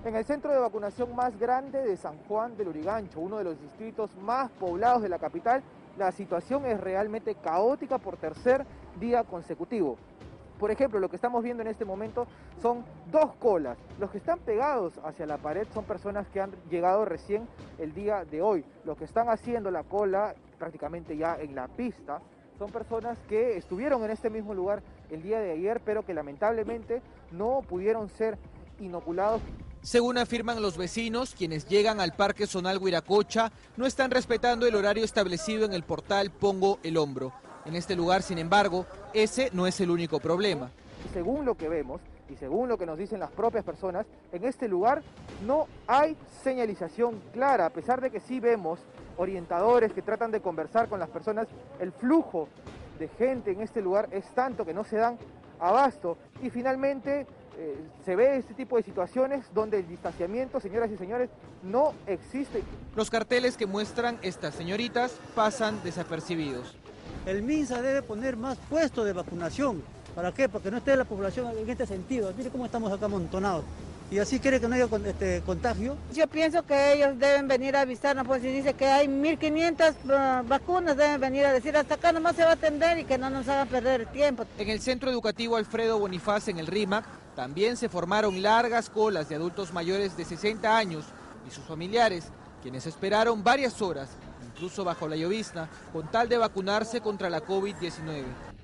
En el centro de vacunación más grande de San Juan del Lurigancho, uno de los distritos más poblados de la capital, la situación es realmente caótica por tercer día consecutivo. Por ejemplo, lo que estamos viendo en este momento son dos colas. Los que están pegados hacia la pared son personas que han llegado recién el día de hoy. Los que están haciendo la cola prácticamente ya en la pista son personas que estuvieron en este mismo lugar el día de ayer, pero que lamentablemente no pudieron ser inoculados. Según afirman los vecinos, quienes llegan al Parque Zonal Huiracocha no están respetando el horario establecido en el portal Pongo el Hombro. En este lugar, sin embargo, ese no es el único problema. Según lo que vemos y según lo que nos dicen las propias personas, en este lugar no hay señalización clara, a pesar de que sí vemos orientadores que tratan de conversar con las personas. El flujo de gente en este lugar es tanto que no se dan abasto y finalmente se ve este tipo de situaciones donde el distanciamiento, señoras y señores, no existe. Los carteles que muestran estas señoritas pasan desapercibidos. El MINSA debe poner más puestos de vacunación. ¿Para qué? Para que no esté la población en este sentido. Mire cómo estamos acá amontonados. Y así quiere que no haya contagio. Yo pienso que ellos deben venir a avisarnos, pues si dice que hay 1.500 vacunas, deben venir a decir hasta acá nomás se va a atender y que no nos hagan perder el tiempo. En el Centro Educativo Alfredo Bonifaz, en el RIMAC, también se formaron largas colas de adultos mayores de 60 años y sus familiares, quienes esperaron varias horas, incluso bajo la llovizna, con tal de vacunarse contra la COVID-19.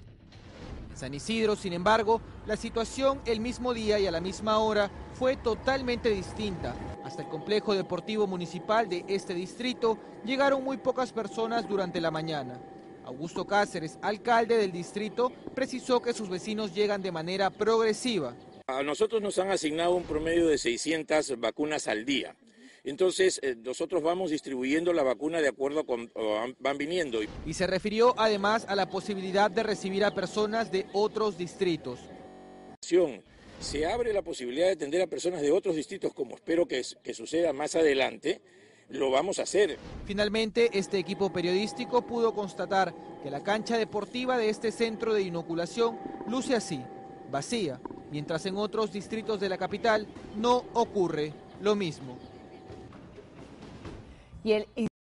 En San Isidro, sin embargo, la situación el mismo día y a la misma hora fue totalmente distinta. Hasta el complejo deportivo municipal de este distrito llegaron muy pocas personas durante la mañana. Augusto Cáceres, alcalde del distrito, precisó que sus vecinos llegan de manera progresiva. A nosotros nos han asignado un promedio de 600 vacunas al día. Entonces, nosotros vamos distribuyendo la vacuna de acuerdo con van viniendo. Y se refirió además a la posibilidad de recibir a personas de otros distritos. Se abre la posibilidad de atender a personas de otros distritos, como espero que suceda más adelante, lo vamos a hacer. Finalmente, este equipo periodístico pudo constatar que la cancha deportiva de este centro de inoculación luce así, vacía, mientras en otros distritos de la capital no ocurre lo mismo. Y el